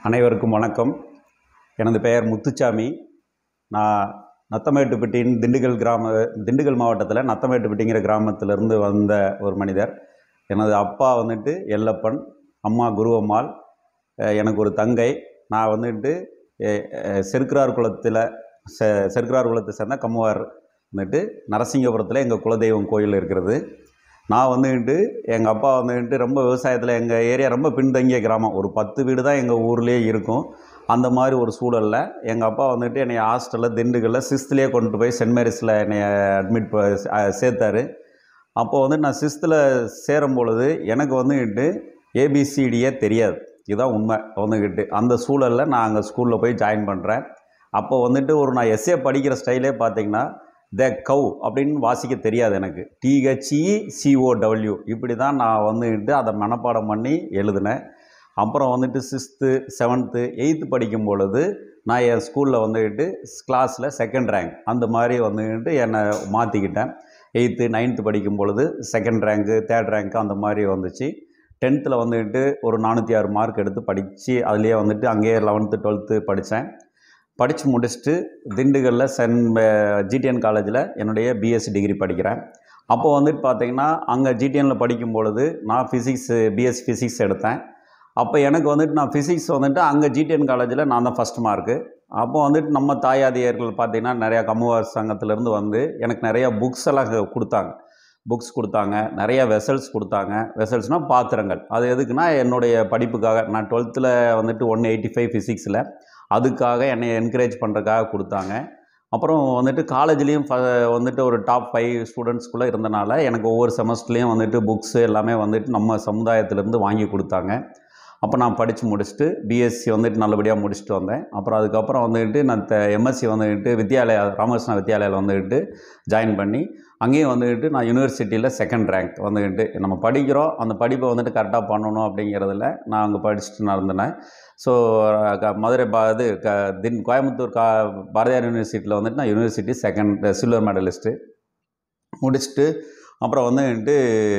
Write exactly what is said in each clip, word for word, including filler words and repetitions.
அனைவருக்கும் வணக்கம். எனது பெயர் முத்துசாமி. நான் நத்தமேட்டுப்பட்டியின் திண்டுக்கல் கிராம திண்டுக்கல் மாவட்டத்தில் நத்தமேட்டுப்பட்டிங்கிற கிராமத்திலேருந்து வந்த ஒரு மனிதர். எனது அப்பா வந்துட்டு எல்லப்பன், அம்மா குருவம்மாள், எனக்கு ஒரு தங்கை. நான் வந்துட்டு செருக்கிறார் குளத்தில் செ செருக்கிறார் குளத்தை சேர்ந்த கம்முவார் வந்துட்டு நரசிங்கபுரத்தில் எங்கள் குலதெய்வம் கோயில் இருக்கிறது. நான் வந்துட்டு எங்கள் அப்பா வந்துட்டு ரொம்ப விவசாயத்தில், எங்கள் ஏரியா ரொம்ப பின்தங்கிய கிராமம், ஒரு பத்து வீடு தான் எங்கள் ஊர்லேயே இருக்கும். அந்த மாதிரி ஒரு சூழலில் எங்கள் அப்பா வந்துட்டு என்னை ஹாஸ்டலில் திண்டுக்கல்லில் சிக்ஸ்த்துலேயே கொண்டு போய் சென்ட் மேரிஸில் என்னை அட்மிட் சேர்த்தார். அப்போது வந்து நான் சிக்ஸ்த்தில் சேரும் பொழுது எனக்கு வந்துக்கிட்டு ஏபிசிடியே தெரியாது. இதுதான் உண்மை. வந்துக்கிட்டு அந்த சூழலில் நான் அங்கே ஸ்கூலில் போய் ஜாயின் பண்ணுறேன். அப்போ வந்துட்டு ஒரு நான் எஸ்ஏ படிக்கிற ஸ்டைலே பார்த்திங்கன்னா, த கவ் அப்படின்னு வாசிக்க தெரியாது எனக்கு. டிஹெச்இ சிஓடபிள்யூ இப்படி தான் நான் வந்துட்டு அதை மனப்பாடம் பண்ணி எழுதினேன். அப்புறம் வந்துட்டு சிக்ஸ்த்து செவன்த்து எயித்து படிக்கும் பொழுது நான் என் ஸ்கூலில் வந்துக்கிட்டு கிளாஸில் செகண்ட் ரேங்க் அந்த மாதிரி வந்துக்கிட்டு என்னை மாற்றிக்கிட்டேன். எயித்து நைன்த்து படிக்கும் பொழுது செகண்ட் ரேங்க்கு தேர்ட் ரேங்க்கு அந்த மாதிரி வந்துச்சு. டென்த்தில் வந்துக்கிட்டு ஒரு நானூற்றி ஆறு மார்க் எடுத்து படித்து அதுலேயே வந்துட்டு அங்கேயே லெவன்த்து டுவெல்த்து படித்தேன். படித்து முடிச்சுட்டு திண்டுக்கல்லில் சென்ட் ஜிடிஎன் காலேஜில் என்னுடைய பிஎஸ்சி டிகிரி படிக்கிறேன். அப்போது வந்துட்டு பார்த்திங்கன்னா அங்கே ஜிடிஎனில் படிக்கும் பொழுது நான் ஃபிசிக்ஸ் பிஎஸ்சி ஃபிசிக்ஸ் எடுத்தேன். அப்போ எனக்கு வந்துட்டு நான் ஃபிசிக்ஸ் வந்துட்டு அங்கே ஜிடிஎன் காலேஜில் நான் தான் ஃபஸ்ட் மார்க்கு. அப்போ வந்துட்டு நம்ம தாயாதியர்கள் பார்த்திங்கன்னா நிறையா கம்முவார் சங்கத்திலேருந்து வந்து எனக்கு நிறையா புக்ஸ் எல்லாம் கொடுத்தாங்க. புக்ஸ் கொடுத்தாங்க, நிறையா வெசல்ஸ் கொடுத்தாங்க. வெசல்ஸ்னால் பாத்திரங்கள். அது எதுக்குன்னா என்னுடைய படிப்புக்காக. நான் டுவெல்த்தில் வந்துட்டு ஒன் எயிட்டி ஃபைவ் ஃபிசிக்ஸில் அதுக்காக என்னை என்கரேஜ் பண்ணுறதுக்காக கொடுத்தாங்க. அப்புறம் வந்துட்டு காலேஜ்லேயும் ஃப வந்துட்டு ஒரு டாப் ஃபைவ் ஸ்டூடெண்ட்ஸ்குள்ளே இருந்தனால எனக்கு ஒவ்வொரு செமஸ்டர்லேயும் வந்துட்டு புக்ஸு எல்லாமே வந்துட்டு நம்ம சமுதாயத்திலேருந்து வாங்கி கொடுத்தாங்க. அப்போ நான் படித்து முடிச்சுட்டு பிஎஸ்சி வந்துட்டு நல்லபடியாக முடிச்சுட்டு வந்தேன். அப்புறம் அதுக்கப்புறம் வந்துட்டு நான் எம்எஸ்சி வந்துட்டு வித்யாலயா ராமகிருஷ்ணா வித்யாலயாவில் வந்துட்டு ஜாயின் பண்ணி அங்கேயும் வந்துட்டு நான் யூனிவர்சிட்டியில் செகண்ட் ரேங்க் வந்துக்கிட்டு நம்ம படிக்கிறோம், அந்த படிப்பை வந்துட்டு கரெக்டாக பண்ணணும் அப்படிங்கிறதுல நான் அங்கே படிச்சுட்டு நடந்தேன். ஸோ மதுரை பா இது க தின் கோயம்புத்தூர் கா பாரதியார் யூனிவர்சிட்டியில் வந்துட்டு நான் யூனிவர்சிட்டி செகண்ட் சில்வர் மெடலிஸ்ட்டு முடிச்சுட்டு அப்புறம் வந்துட்டு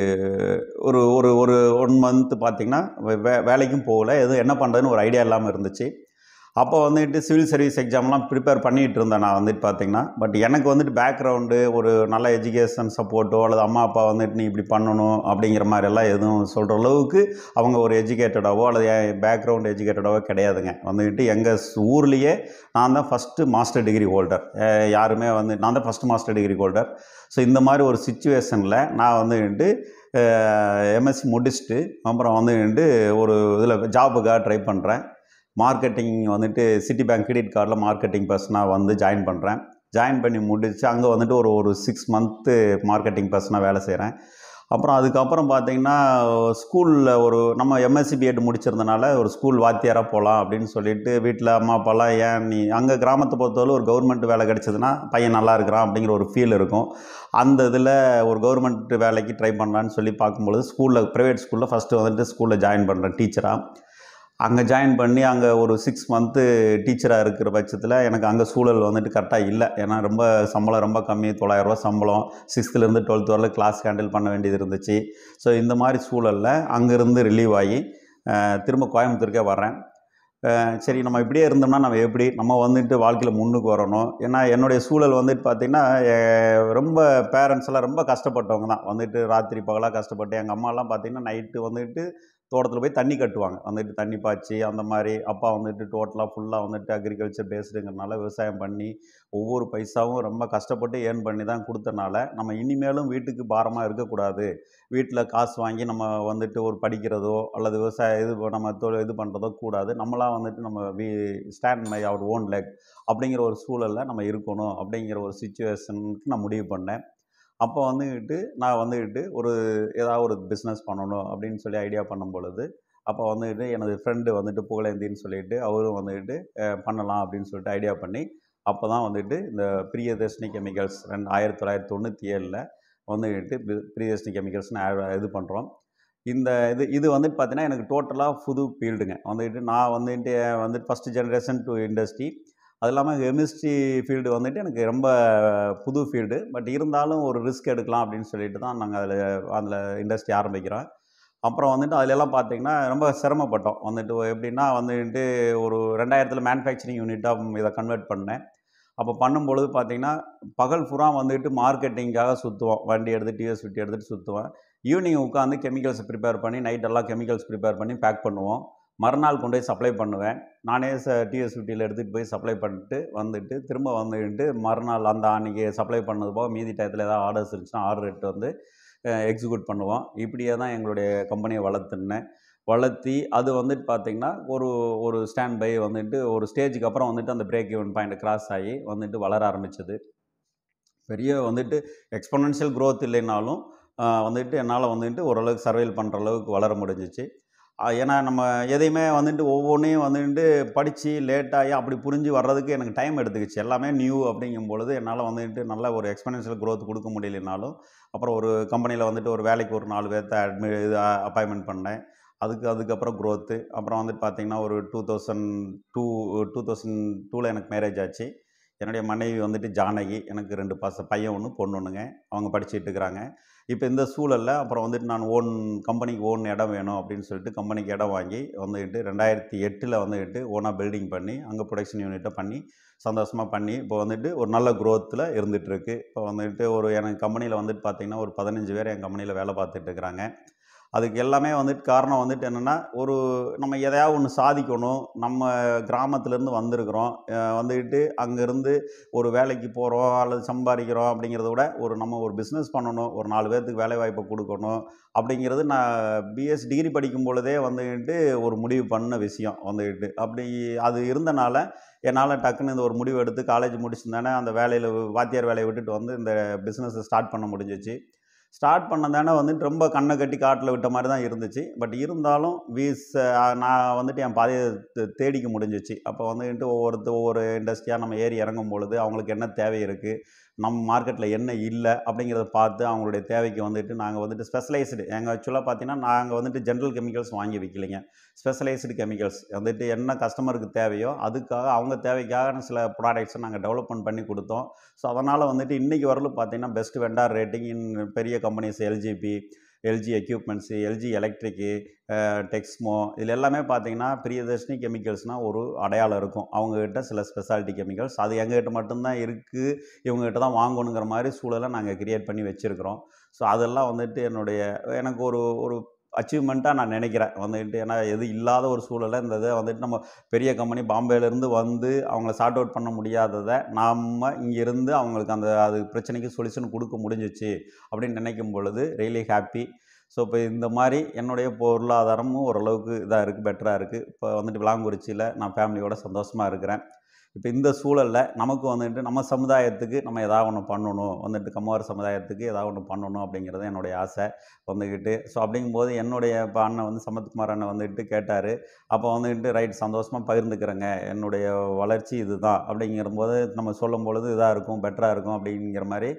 ஒரு ஒரு ஒரு ஒன் மந்த்து பார்த்திங்கன்னா வே வேலைக்கும் போகல, எதுவும் என்ன பண்ணுறதுன்னு ஒரு ஐடியா இல்லாமல் இருந்துச்சு. அப்போ வந்துட்டு சிவில் சர்வீஸ் எக்ஸாம்லாம் ப்ரிப்பேர் பண்ணிகிட்டு இருந்தேன் நான் வந்துட்டு பார்த்திங்கன்னா. பட் எனக்கு வந்துட்டு பேக்ரவுண்டு ஒரு நல்ல எஜுகேஷன் சப்போர்ட்டோ அல்லது அம்மா அப்பா வந்துட்டு நீ இப்படி பண்ணணும் அப்படிங்கிற மாதிரியெல்லாம் எதுவும் சொல்கிற அளவுக்கு அவங்க ஒரு எஜுகேட்டடாவோ அல்லது என் பேக்ரவுண்ட் எஜுகேட்டடாவோ கிடையாதுங்க. வந்துக்கிட்டு எங்கள் ஊர்லேயே நான் தான் ஃபஸ்ட்டு மாஸ்டர் டிகிரி ஹோல்டர். யாருமே வந்து நான் தான் first master degree holder. So இந்த மாதிரி ஒரு சிச்சுவேஷனில் நான் வந்துட்டு எம்எஸ்சி முடிச்சுட்டு அப்புறம் வந்துட்டு ஒரு இதில் ஜாபுக்காக ட்ரை பண்ணுறேன். மார்க்கெட்டிங் வந்துட்டு சிட்டி பேங்க் கிரெடிட் கார்டில் மார்க்கெட்டிங் பர்சனாக வந்து ஜாயின் பண்ணுறேன். ஜாயின் பண்ணி முடிச்சு அங்கே வந்துட்டு ஒரு ஒரு சிக்ஸ் மந்த்து மார்க்கெட்டிங் பர்சனாக வேலை செய்கிறேன். அப்புறம் அதுக்கப்புறம் பார்த்திங்கன்னா ஸ்கூலில் ஒரு நம்ம எம்எஸ்சி பிஎட் முடிச்சிருந்தனால ஒரு ஸ்கூல் வாத்தியாராக போகலாம் அப்படின்னு சொல்லிட்டு வீட்டில் அம்மா அப்பாலாம் ஏன் நீ அங்கே கிராமத்தை பொறுத்தவரை ஒரு கவர்மெண்ட் வேலை கிடச்சிதுன்னா பையன் நல்லா இருக்கிறான் அப்படிங்கிற ஒரு ஃபீல் இருக்கும். அந்த இதில் ஒரு கவர்மெண்ட் வேலைக்கு ட்ரை பண்ணலான்னு சொல்லி பார்க்கும்பொழுது ஸ்கூலில் ப்ரைவேட் ஸ்கூலில் ஃபஸ்ட்டு வந்துட்டு ஸ்கூலில் ஜாயின் பண்ணுறேன் டீச்சராக. அங்கே ஜாயின் பண்ணி அங்கே ஒரு சிக்ஸ் மந்த்து டீச்சராக இருக்கிற பட்சத்தில் எனக்கு அங்கே சூழல் வந்துட்டு கரெக்டாக இல்லை. ஏன்னா ரொம்ப சம்பளம் ரொம்ப கம்மி, தொள்ளாயிரரூவா சம்பளம், சிக்ஸ்த்துலேருந்து டுவெல்த் வரல கிளாஸ் ஹேண்டில் பண்ண வேண்டியது இருந்துச்சு. ஸோ இந்த மாதிரி சூழலில் அங்கேருந்து ரிலீவ் ஆகி திரும்ப கோயம்புத்தூருக்கே வர்றேன். சரி நம்ம இப்படியே இருந்தோம்னா நம்ம எப்படி நம்ம வந்துட்டு வாழ்க்கையில் முன்னுக்கு வரணும். ஏன்னா என்னுடைய சூழல் வந்துட்டு பார்த்திங்கன்னா ரொம்ப பேரண்ட்ஸ் எல்லாம் ரொம்ப கஷ்டப்பட்டவங்க தான். வந்துட்டு ராத்திரி பகலாக கஷ்டப்பட்டு எங்கள் அம்மாலாம் பார்த்திங்கன்னா நைட்டு வந்துட்டு தோட்டத்தில் போய் தண்ணி கட்டுவாங்க, வந்துட்டு தண்ணி பாய்ச்சி அந்த மாதிரி. அப்பா வந்துட்டு டோட்டலாக ஃபுல்லாக வந்துட்டு அக்ரிகல்ச்சர் பேஸ்டுங்கிறனால விவசாயம் பண்ணி ஒவ்வொரு பைசாவும் ரொம்ப கஷ்டப்பட்டு ஏர்ன் பண்ணி தான் கொடுத்தனால நம்ம இனிமேலும் வீட்டுக்கு பாரமாக இருக்கக்கூடாது. வீட்டில் காசு வாங்கி நம்ம வந்துட்டு ஒரு படிக்கிறதோ அல்லது விவசாயம் இது நம்ம தொழில் இது பண்ணுறதோ கூடாது. நம்மளாம் வந்துட்டு நம்ம we stand my our own leg அப்படிங்கிற ஒரு சூழலில் நம்ம இருக்கணும் அப்படிங்கிற ஒரு சிச்சுவேஷனுக்கு நான் முடிவு பண்ணேன். அப்போ வந்துக்கிட்டு நான் வந்துக்கிட்டு ஒரு ஏதாவது ஒரு பிஸ்னஸ் பண்ணணும் அப்படின்னு சொல்லி ஐடியா பண்ணும் பொழுது அப்போ வந்துக்கிட்டு எனது ஃப்ரெண்டு வந்துட்டு புகழேந்தின்னு சொல்லிட்டு அவரும் வந்துக்கிட்டு பண்ணலாம் அப்படின்னு சொல்லிட்டு ஐடியா பண்ணி அப்போ தான் வந்துட்டு இந்த பிரியதர்ஷினி கெமிக்கல்ஸ் ரெண்டு ஆயிரத்தி தொள்ளாயிரத்தி தொண்ணூற்றி ஏழில் வந்துக்கிட்டு பிரியதர்ஷினி கெமிக்கல்ஸ்னு இது பண்ணுறோம். இந்த இது இது வந்துட்டு பார்த்தீங்கன்னா எனக்கு டோட்டலாக புது ஃபீல்டுங்க. வந்துக்கிட்டு நான் வந்துட்டு வந்துட்டு ஃபஸ்ட்டு ஜென்ரேஷன் டு இண்டஸ்ட்ரி. அது இல்லாமல் கெமிஸ்ட்ரி ஃபீல்டு வந்துட்டு எனக்கு ரொம்ப புது ஃபீல்டு. பட் இருந்தாலும் ஒரு ரிஸ்க் எடுக்கலாம் அப்படின்னு சொல்லிட்டு தான் நாங்கள் அதில் அதில் இண்டஸ்ட்ரி ஆரம்பிக்கிறோம். அப்புறம் வந்துட்டு அதிலெல்லாம் பார்த்தீங்கன்னா ரொம்ப சிரமப்பட்டோம். வந்துட்டு எப்படின்னா வந்துட்டு ஒரு ரெண்டாயிரத்தில் மேனுஃபேக்சரிங் யூனிட்டாக இதை கன்வெர்ட் பண்ணேன். அப்போ பண்ணும்பொழுது பார்த்தீங்கன்னா, பகல் பூரா வந்துட்டு மார்க்கெட்டிங்காக சுற்றுவோம். வண்டி எடுத்துட்டு டிவிஎஸ் ஃபிஃப்டி எடுத்துகிட்டு சுற்றுவேன். ஈவினிங் உட்காந்து கெமிக்கல்ஸ் ப்ரிப்பேர் பண்ணி நைட்டெல்லாம் கெமிக்கல்ஸ் ப்ரிப்பேர் பண்ணி பேக் பண்ணுவோம். மறுநாள் கொண்டு போய் சப்ளை பண்ணுவேன். நானே ச டிவிஎஸ் ஃபிஃப்டியில் எடுத்துகிட்டு போய் சப்ளை பண்ணிட்டு வந்துட்டு திரும்ப வந்துட்டு மறுநாள் அந்த அன்றைக்கி சப்ளை பண்ணது போக மீதி டயத்தில் ஏதாவது ஆர்டர்ஸ் இருந்துச்சுன்னா ஆர்டர் எடுத்து வந்து எக்ஸிக்யூட் பண்ணுவோம். இப்படியே தான் எங்களுடைய கம்பெனியை வளர்த்துனேன். வளர்த்தி அது வந்துட்டு பார்த்திங்கன்னா ஒரு ஒரு ஸ்டாண்ட் பை வந்துட்டு ஒரு ஸ்டேஜுக்கு அப்புறம் வந்துட்டு அந்த பிரேக் ஈவன் பாயிண்ட் கிராஸ் ஆகி வந்துட்டு வளர ஆரம்பிச்சது. பெரிய வந்துட்டு எக்ஸ்பொனென்ஷியல் க்ரோத் இல்லைனாலும் வந்துட்டு என்னால் வந்துட்டு ஓரளவுக்கு சர்வைவ் பண்ணுற அளவுக்கு வளர முடிஞ்சிச்சு. ஏன்னா நம்ம எதையுமே வந்துட்டு ஒவ்வொன்றையும் வந்துட்டு படித்து லேட்டாகி அப்படி புரிஞ்சு வர்றதுக்கு எனக்கு டைம் எடுத்துக்கிச்சு. எல்லாமே நியூ அப்படிங்கும் பொழுது என்னால் வந்துட்டு நல்ல ஒரு எக்ஸ்பொனென்ஷியல் க்ரோத் கொடுக்க முடியலைனாலும் அப்புறம் ஒரு கம்பெனியில் வந்துட்டு ஒரு வேலைக்கு ஒரு நாலு பேர்த்த அட்மி இது அப்பாயின்மெண்ட் பண்ணேன். அதுக்கு அதுக்கப்புறம் க்ரோத்து. அப்புறம் வந்துட்டு பார்த்திங்கன்னா ஒரு two thousand two two thousand டூவில் எனக்கு மேரேஜ் ஆச்சு. என்னுடைய மனைவி வந்துட்டு ஜானகி. எனக்கு ரெண்டு பச பையன் ஒன்று பொண்ணு ஒன்றுங்க. அவங்க படிச்சுட்டு இருக்கிறாங்க. இப்போ இந்த சூழலில் அப்புறம் வந்துட்டு நான் ஓன் கம்பெனிக்கு ஓன் இடம் வேணும் அப்படின்னு சொல்லிட்டு கம்பெனிக்கு இடம் வாங்கி வந்துக்கிட்டு ரெண்டாயிரத்தி எட்டில் வந்துக்கிட்டு ஓனாக பில்டிங் பண்ணி அங்கே ப்ரொடக்ஷன் யூனிட்டை பண்ணி சந்தோஷமாக பண்ணி இப்போ வந்துட்டு ஒரு நல்ல க்ரோத்தில் இருந்துகிட்ருக்கு. இப்போ வந்துட்டு ஒரு எனக்கு கம்பெனியில் வந்துட்டு பார்த்திங்கன்னா ஒரு பதினஞ்சு பேர் என் கம்பெனியில் வேலை பார்த்துட்டு இருக்கிறாங்க. அதுக்கு எல்லாமே வந்துட்டு காரணம் வந்துட்டு என்னென்னா, ஒரு நம்ம எதையாவது ஒன்று சாதிக்கணும். நம்ம கிராமத்துலேருந்து வந்திருக்கிறோம். வந்துக்கிட்டு அங்கேருந்து ஒரு வேலைக்கு போகிறோம் அல்லது சம்பாதிக்கிறோம் அப்படிங்கிறத விட ஒரு நம்ம ஒரு பிஸ்னஸ் பண்ணணும், ஒரு நாலு பேர்த்துக்கு வேலைவாய்ப்பை கொடுக்கணும் அப்படிங்கிறது நான் பிஎஸ் டிகிரி படிக்கும் பொழுதே வந்துக்கிட்டு ஒரு முடிவு பண்ண விஷயம் வந்துக்கிட்டு. அப்படி அது இருந்தனால என்னால் டக்குன்னு இந்த ஒரு முடிவு எடுத்து காலேஜ் முடிச்சுருந்தானே அந்த வேலையில் வாத்தியார் வேலையை விட்டுட்டு வந்து இந்த பிஸ்னஸை ஸ்டார்ட் பண்ண முடிஞ்சிச்சு. ஸ்டார்ட் பண்ணதானே வந்துட்டு ரொம்ப கண்ணை கட்டி காட்டில் விட்ட மாதிரி தான் இருந்துச்சு. பட் இருந்தாலும் வீஸ் நான் வந்துட்டு என் பாதையை தேடிக்க முடிஞ்சிச்சு. அப்போ வந்துட்டு ஒவ்வொருத்த ஒவ்வொரு இண்டஸ்ட்ரியாக நம்ம ஏறி இறங்கும் பொழுது அவங்களுக்கு என்ன தேவை இருக்குது, நம்ம மார்க்கெட்டில் என்ன இல்லை அப்படிங்கிறத பார்த்து அவங்களுடைய தேவைக்கு வந்துட்டு நாங்கள் வந்துட்டு ஸ்பெஷலைஸ்டு எங்கள் ஆக்சுவலாக பார்த்தீங்கன்னா நாங்கள் வந்துட்டு ஜென்ரல் கெமிக்கல்ஸ் வாங்கி வைக்கலைங்க. ஸ்பெஷலைஸ்டு கெமிக்கல்ஸ் வந்துட்டு என்ன கஸ்டமருக்கு தேவையோ அதுக்காக அவங்க தேவைக்காக சில ப்ராடக்ட்ஸை நாங்கள் டெவலப்மெண்ட் பண்ணி கொடுத்தோம். ஸோ அதனால் வந்துட்டு இன்றைக்கி வரலும் பார்த்தீங்கன்னா பெஸ்ட் வெண்டார் ரேட்டிங் இன் பெரிய companies LGB, LG equipments, LG electric, Texmo இதில் எல்லாமே பார்த்தீங்கன்னா பிரியதர்ஷினி கெமிக்கல்ஸ்னால் ஒரு அடையாளம் இருக்கும். அவங்கக்கிட்ட சில ஸ்பெஷாலிட்டி கெமிக்கல்ஸ் அது எங்ககிட்ட மட்டும்தான் இருக்குது, இவங்ககிட்ட தான் வாங்கணுங்கிற மாதிரி சூழலை நாங்கள் கிரியேட் பண்ணி வச்சுருக்கிறோம். ஸோ அதெல்லாம் வந்துட்டு என்னுடைய எனக்கு ஒரு ஒரு அச்சீவ்மெண்ட்டாக நான் நினைக்கிறேன் வந்துட்டு. ஏன்னா எது இல்லாத ஒரு சூழலை இந்த இதை வந்துட்டு நம்ம பெரிய கம்பெனி பாம்பேலேருந்து வந்து அவங்கள சார்ட் அவுட் பண்ண முடியாததை நம்ம இங்கேருந்து அவங்களுக்கு அந்த அது பிரச்சனைக்கு சொல்யூஷன் கொடுக்க முடிஞ்சிச்சு அப்படின்னு நினைக்கும் பொழுது ரியலி ஹாப்பி. ஸோ இப்போ இந்த மாதிரி என்னுடைய பொருளாதாரமும் ஓரளவுக்கு இதாக இருக்குது, பெட்டராக இருக்குது. இப்போ வந்துட்டு விளாங்குறிச்சியில் நான் ஃபேமிலியோடு சந்தோஷமாக இருக்கிறேன். இப்போ இந்த சூழலில் நமக்கு வந்துட்டு நம்ம சமுதாயத்துக்கு நம்ம எதாவது ஒன்று பண்ணணும், வந்துட்டு கம்மவார் சமுதாயத்துக்கு எதாவது ஒன்று பண்ணணும் அப்படிங்கிறது என்னுடைய ஆசை வந்துக்கிட்டு. ஸோ அப்படிங்கும்போது என்னுடைய இப்போ அண்ணன் வந்து சமத்குமார் அண்ணன் வந்துட்டு கேட்டார். அப்போ வந்துக்கிட்டு ரைட் சந்தோஷமாக பகிர்ந்துக்கிறேங்க, என்னுடைய வளர்ச்சி இது தான் அப்படிங்கிறபோது நம்ம சொல்லும் பொழுது இதாக இருக்கும், பெட்டராக இருக்கும் அப்படிங்கிற மாதிரி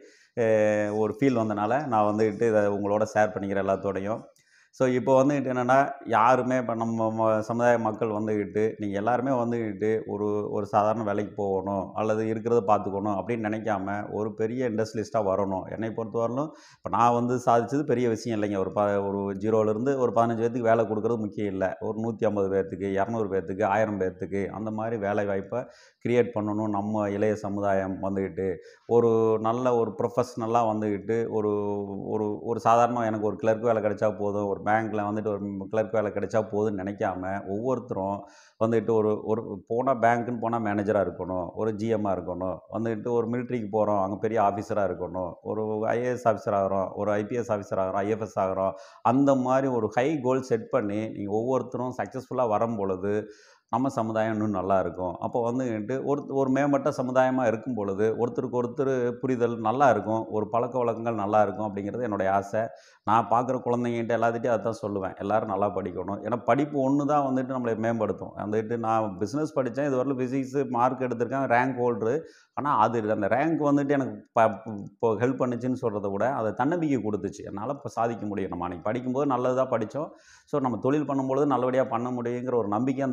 ஒரு ஃபீல் வந்தனால நான் வந்துக்கிட்டு இதை உங்களோட ஷேர் பண்ணிக்கிறேன் எல்லாத்தோடையும். ஸோ இப்போ வந்துக்கிட்டு என்னென்னா யாருமே இப்போ நம்ம சமுதாய மக்கள் வந்துக்கிட்டு நீங்கள் எல்லாருமே வந்துக்கிட்டு ஒரு ஒரு சாதாரண வேலைக்கு போகணும் அல்லது இருக்கிறத பார்த்துக்கணும் அப்படின்னு நினைக்காம ஒரு பெரிய இண்டஸ்ட்ரியலிஸ்ட்டாக வரணும். என்னை பொறுத்தவரையிலும் இப்போ நான் வந்து சாதிச்சது பெரிய விஷயம் இல்லைங்க. ஒரு ப ஒரு ஜீரோலேருந்து ஒரு பதினஞ்சு பேர்த்துக்கு வேலை கொடுக்குறது முக்கியம் இல்லை. ஒரு நூற்றி ஐம்பது பேர்த்துக்கு, இரநூறு பேர்த்துக்கு, ஆயிரம் பேர்த்துக்கு அந்த மாதிரி வேலை வாய்ப்பை க்ரியேட் பண்ணணும். நம்ம இளைய சமுதாயம் வந்துக்கிட்டு ஒரு நல்ல ஒரு ப்ரொஃபஷ்னலாக வந்துக்கிட்டு ஒரு ஒரு ஒரு சாதாரண எனக்கு ஒரு கிளர்க் வேலை கிடைச்சா போதும், ஒரு பேங்க்கில் வந்துட்டு ஒரு கிளர்க் வேலை கிடைச்சா போதும்னு நினைக்காம ஒவ்வொருத்தரும் வந்துட்டு ஒரு ஒரு போனால் பேங்க்குன்னு போனால் மேனேஜராக இருக்கணும், ஒரு ஜிஎம்மாக இருக்கணும், வந்துட்டு ஒரு மிலிட்ரிக்கு போகிறோம் அங்கே பெரிய ஆஃபீஸராக இருக்கணும், ஒரு ஐஏஎஸ் ஆஃபீஸர் ஆகிறோம், ஒரு ஐபிஎஸ் ஆஃபீஸர் ஆகிறோம், ஐஎஃப்எஸ் ஆகிறோம். அந்த மாதிரி ஒரு ஹை கோல் செட் பண்ணி நீங்கள் ஒவ்வொருத்தரும் சக்ஸஸ்ஃபுல்லாக வரும் பொழுது நம்ம சமுதாயம் இன்னும் நல்லாயிருக்கும். அப்போ வந்துட்டு ஒரு ஒரு மேம்பட்ட சமுதாயமாக இருக்கும் பொழுது ஒருத்தருக்கு ஒருத்தர் புரிதல் நல்லா இருக்கும், ஒரு பழக்க வழக்கங்கள் நல்லா இருக்கும் அப்படிங்கிறது என்னுடைய ஆசை. நான் பார்க்குற குழந்தைங்ககிட்ட எல்லாத்திட்டையும் அதை தான் சொல்லுவேன், எல்லோரும் நல்லா படிக்கணும். ஏன்னா படிப்பு ஒன்று தான் வந்துட்டு நம்மளை மேம்படுத்தும். வந்துட்டு நான் பிஸ்னஸ் படித்தேன், இது வரலும் ஃபிசிக்ஸு மார்க் எடுத்திருக்கேன், ரேங்க் ஹோல்டரு. ஆனால் அது அந்த ரேங்க் வந்துட்டு எனக்கு ப இப்போ ஹெல்ப் பண்ணுச்சுன்னு சொல்கிறத விட அதை தன்னம்பிக்கை கொடுத்துச்சு. என்னால் இப்போ சாதிக்க முடியும். நம்ம அன்றைக்கி படிக்கும்போது நல்லதாக படித்தோம். ஸோ நம்ம தொழில் பண்ணும்பொழுது நல்லபடியாக பண்ண முடியுங்கிற ஒரு நம்பிக்கை அந்த படிப்பு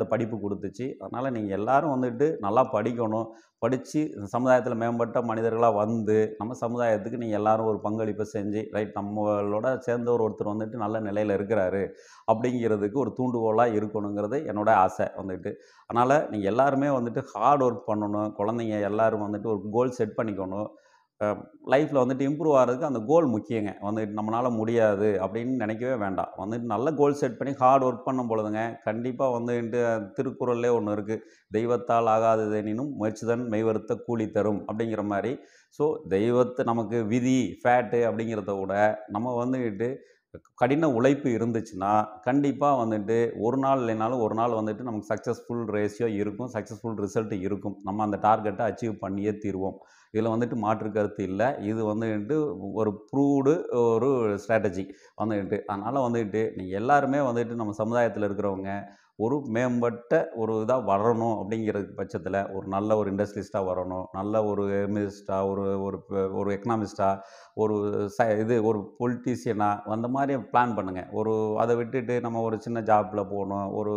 கொடுத்துச்சு. அதனால் நீங்கள் எல்லோரும் வந்துட்டு நல்லா படிக்கணும். படித்து சமுதாயத்தில் மேம்பட்ட மனிதர்களாக வந்து நம்ம சமுதாயத்துக்கு நீங்கள் எல்லோரும் ஒரு பங்களிப்பை செஞ்சு ரைட் நம்மளோட சேர்ந்தவர் ஒருத்தர் வந்துட்டு நல்ல நிலையில் இருக்கிறாரு அப்படிங்கிறதுக்கு ஒரு தூண்டுகோலாக இருக்கணுங்கிறது என்னோட ஆசை வந்துட்டு. அதனால் நீங்கள் எல்லாருமே வந்துட்டு ஹார்ட் ஒர்க் பண்ணணும். குழந்தைங்க எல்லோரும் வந்துட்டு ஒரு கோல் செட் பண்ணிக்கணும். லைஃப்பில் வந்துட்டு இம்ப்ரூவ் ஆகிறதுக்கு அந்த கோல் முக்கியங்க. வந்துட்டு நம்மளால் முடியாது அப்படின்னு நினைக்கவே வேண்டாம். வந்துட்டு நல்ல கோல் செட் பண்ணி ஹார்ட் ஒர்க் பண்ணும் பொழுதுங்க கண்டிப்பாக வந்துட்டு திருக்குறள்லே ஒன்று இருக்குது, தெய்வத்தால் ஆகாததெனினும் முயற்சிதான் மெய்வருத்த கூலி தரும் அப்படிங்கிற மாதிரி. ஸோ தெய்வத்தை நமக்கு விதி ஃபேட்டு அப்படிங்கிறத விட நம்ம வந்துட்டு கடின உழைப்பு இருந்துச்சுன்னா கண்டிப்பாக வந்துட்டு ஒரு நாள் இல்லைனாலும் ஒரு நாள் வந்துட்டு நமக்கு சக்ஸஸ்ஃபுல் ரேஷியோ இருக்கும், சக்ஸஸ்ஃபுல் ரிசல்ட் இருக்கும். நம்ம அந்த டார்கெட்டை அச்சீவ் பண்ணியே தீர்வோம். இதில் வந்துட்டு மாற்று கருத்து இல்லை. இது வந்துட்டு ஒரு ப்ரூவ்டு ஒரு ஸ்ட்ராட்டஜி வந்துட்டு. அதனால் வந்துட்டு நீங்கள் எல்லாருமே வந்துட்டு நம்ம சமுதாயத்தில் இருக்கிறவங்க ஒரு மேம்பட்ட ஒரு இதாக வரணும் அப்படிங்கிற பட்சத்தில் ஒரு நல்ல ஒரு இண்டஸ்ட்ரியலிஸ்ட்டாக வரணும், நல்ல ஒரு எமினிஸ்ட்டாக ஒரு ஒரு ஒரு எக்கனாமிஸ்ட்டாக ஒரு ச இது ஒரு பொலிட்டீஷியனாக அந்த மாதிரி பிளான் பண்ணுங்கள். ஒரு அதை விட்டுட்டு நம்ம ஒரு சின்ன ஜாப்பில் போகணும், ஒரு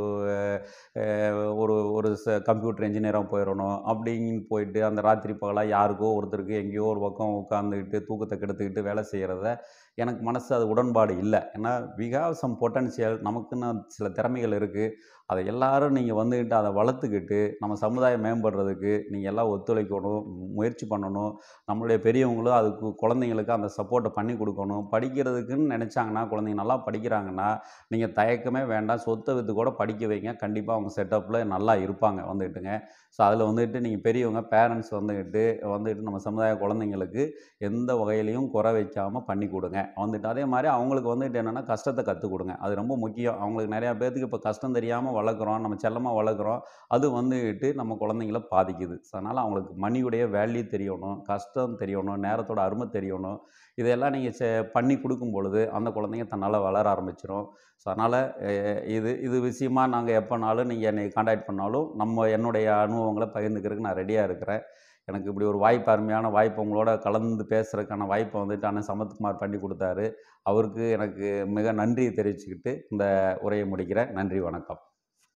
ஒரு ஒரு ச கம்ப்யூட்டர் இன்ஜினியராக போயிடணும் அப்படின்னு போயிட்டு அந்த ராத்திரி பகலாக யாருக்கோ ஒருத்தருக்கு எங்கேயோ ஒரு பக்கம் உட்காந்துக்கிட்டு தூக்கத்தை கெடுத்துக்கிட்டு வேலை செய்கிறத எனக்கு மனசு அது உடன்பாடு இல்லை. ஏன்னா வி ஹேவ் சம் பொட்டன்ஷியல், நமக்குன்னு சில திறமைகள் இருக்குது. அதை எல்லாரும் நீங்கள் வந்துக்கிட்டு அதை வளர்த்துக்கிட்டு நம்ம சமுதாயம் மேம்படுறதுக்கு நீங்கள் எல்லாம் ஒத்துழைக்கணும், முயற்சி பண்ணணும். நம்மளுடைய பெரியவங்களும் அதுக்கு குழந்தைங்களுக்கு அந்த சப்போர்ட்டை பண்ணி கொடுக்கணும். படிக்கிறதுக்குன்னு நினச்சாங்கன்னா குழந்தைங்க நல்லா படிக்கிறாங்கன்னா நீங்கள் தயக்கமே வேண்டாம், சொத்தை விற்று கூட படிக்க வைங்க. கண்டிப்பாக அவங்க செட்டப்பில் நல்லா இருப்பாங்க வந்துக்கிட்டுங்க. ஸோ அதில் வந்துட்டு நீங்கள் பெரியவங்க பேரண்ட்ஸ் வந்துக்கிட்டு வந்துட்டு நம்ம சமுதாய குழந்தைங்களுக்கு எந்த வகையிலையும் குறை வைக்காமல் பண்ணி கொடுங்க வந்துட்டு. அதே மாதிரி அவங்களுக்கு வந்துட்டு என்னென்னா கஷ்டத்தை கற்றுக் கொடுங்க. அது ரொம்ப முக்கியம். அவங்களுக்கு நிறையா பேர்த்துக்கு இப்போ கஷ்டம் தெரியாமல் வளர்க்குறோம், நம்ம செல்லமாக வளர்க்குறோம். அது வந்துட்டு நம்ம குழந்தைங்கள பாதிக்குது. ஸோ அதனால் அவங்களுக்கு மணியுடைய வேல்யூ தெரியணும், கஷ்டம் தெரியணும், நேரத்தோட அருமை தெரியணும். இதெல்லாம் நீங்கள் செ பண்ணி கொடுக்கும் பொழுது அந்த குழந்தைங்க தன்னால் வளர ஆரம்பிச்சிடும். ஸோ அதனால் இது இது விஷயமா நாங்கள் எப்போனாலும் நீங்கள் என்னை கான்டாக்ட் பண்ணாலும் நம்ம என்னுடைய அனுபவங்களை பகிர்ந்துக்கிறதுக்கு நான் ரெடியாக இருக்கிறேன். எனக்கு இப்படி ஒரு வாய்ப்பு, அருமையான வாய்ப்பு உங்களோட கலந்து பேசுகிறதுக்கான வாய்ப்பை வந்துட்டு அண்ணன் சமத்குமார் பண்ணி கொடுத்தாரு. அவருக்கு எனக்கு மிக நன்றியை தெரிவிச்சுக்கிட்டு இந்த உரையை முடிக்கிறேன். நன்றி, வணக்கம்.